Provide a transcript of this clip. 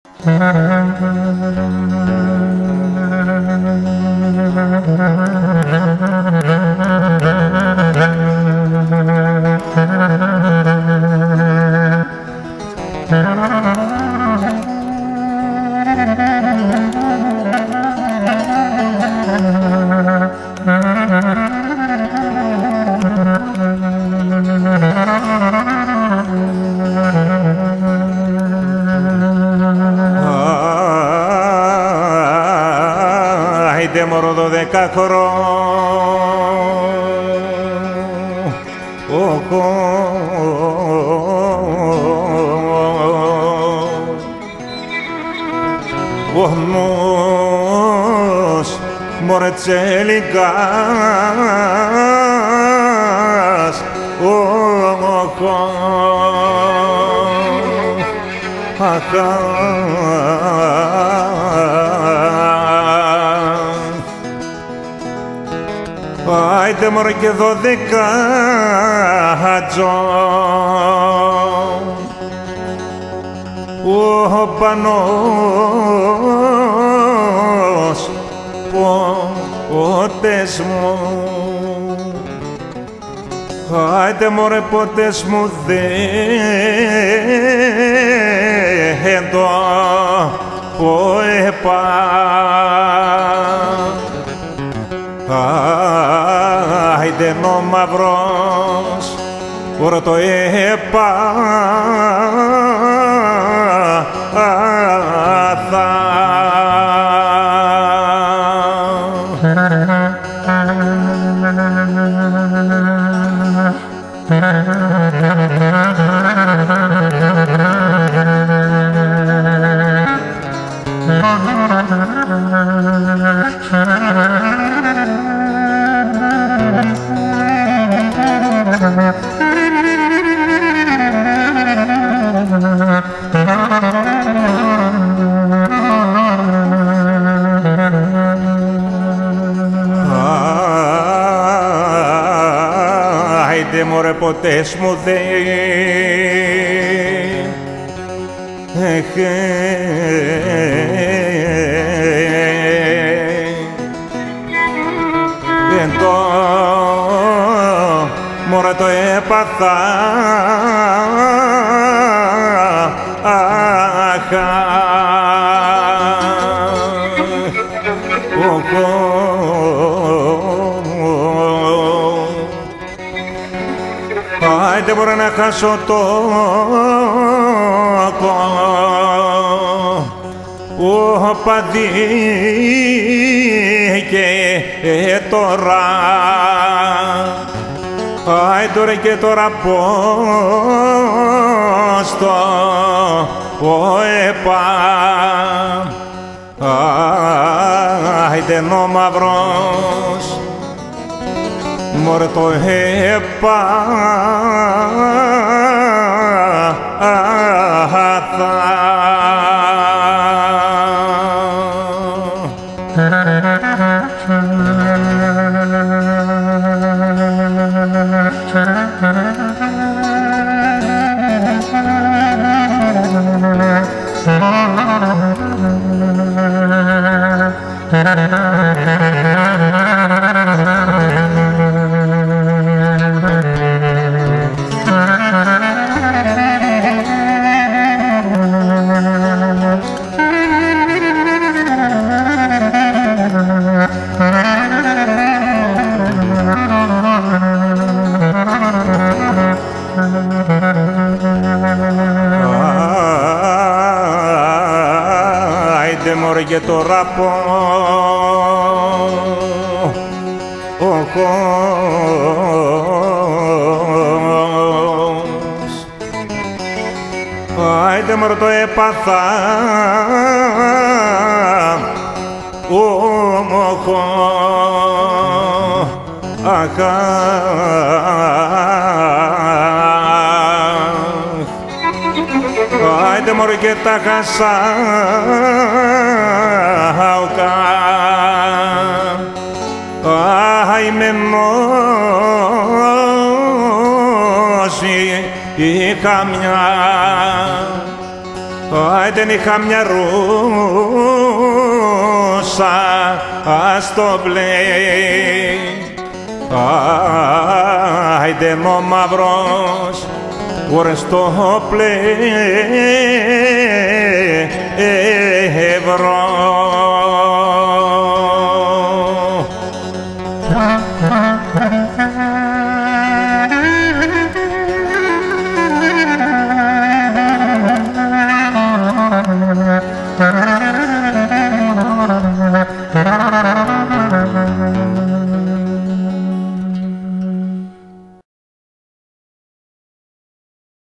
Άιντε μωρό 12χρονο πόνος μωρέ τσέλικας άιντε μωρέ και 12 ο Πανός πότες μου, άιντε μωρέ πότες μου δεν το ποέπα, άιντε ο μαυρός ώρα το άιντε μωρέ ποτές μου δεν το μωρέ το έπαθα άιντε μπορώ να χάσω το παδί και τώρα άιντε ρε και τώρα πώς το έπα άιντε ο μαυρός μωρέ το άιντε μωρέ και τώρα άιντε μωρέ το έπαθα άιντε μωρέ και τα χάσα είχα μια δεν είχα μια ρούσα στο μπλε. Άιντε μο μαύρος κουρεστό πλευρό. Ha ha ha ha.